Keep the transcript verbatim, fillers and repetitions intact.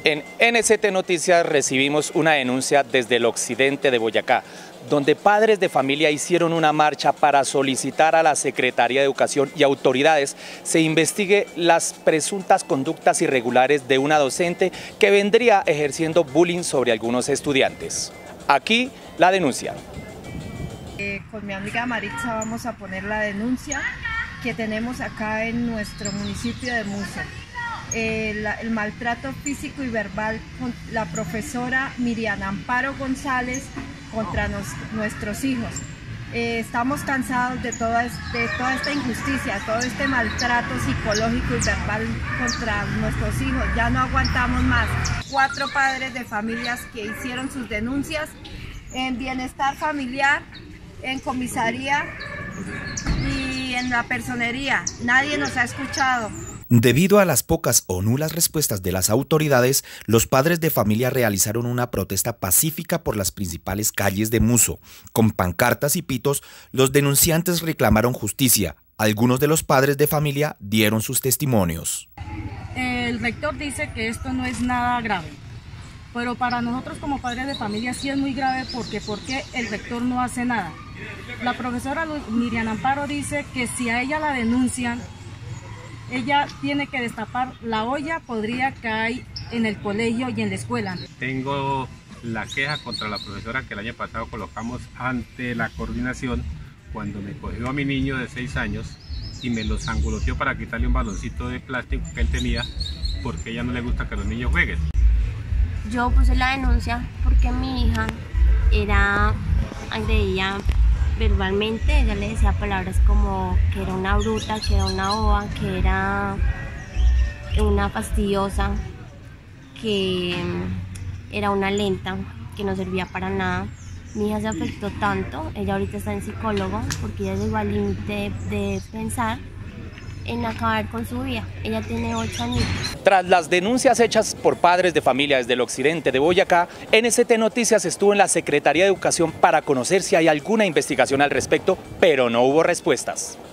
En N S T Noticias recibimos una denuncia desde el occidente de Boyacá, donde padres de familia hicieron una marcha para solicitar a la Secretaría de Educación y autoridades se investigue las presuntas conductas irregulares de una docente que vendría ejerciendo bullying sobre algunos estudiantes. Aquí la denuncia. Eh, con mi amiga Maritza vamos a poner la denuncia que tenemos acá en nuestro municipio de Muso. Eh, la, el maltrato físico y verbal con la profesora Miriam Amparo González contra nos, nuestros hijos. Eh, estamos cansados de toda, de toda esta injusticia, todo este maltrato psicológico y verbal contra nuestros hijos. Ya no aguantamos más. Cuatro padres de familias que hicieron sus denuncias en bienestar familiar, en comisaría y en la personería. Nadie nos ha escuchado. Debido a las pocas o nulas respuestas de las autoridades, los padres de familia realizaron una protesta pacífica por las principales calles de Muso. Con pancartas y pitos, los denunciantes reclamaron justicia. Algunos de los padres de familia dieron sus testimonios. El rector dice que esto no es nada grave, pero para nosotros como padres de familia sí es muy grave porque ¿por qué el rector no hace nada? La profesora Miriam Amparo dice que si a ella la denuncian, ella tiene que destapar la olla podrida que hay en el colegio y en la escuela. Tengo la queja contra la profesora que el año pasado colocamos ante la coordinación cuando me cogió a mi niño de seis años y me lo sanguloteó para quitarle un baloncito de plástico que él tenía porque a ella no le gusta que los niños jueguen. Yo puse la denuncia porque mi hija era agredida verbalmente, ella le decía palabras como que era una bruta, que era una boba, que era una fastidiosa, que era una lenta, que no servía para nada. Mi hija se afectó tanto, ella ahorita está en psicólogo porque ella llegó al límite de, de pensar en acabar con su vida. Ella tiene ocho años. Tras las denuncias hechas por padres de familia desde el occidente de Boyacá, N S T Noticias estuvo en la Secretaría de Educación para conocer si hay alguna investigación al respecto, pero no hubo respuestas.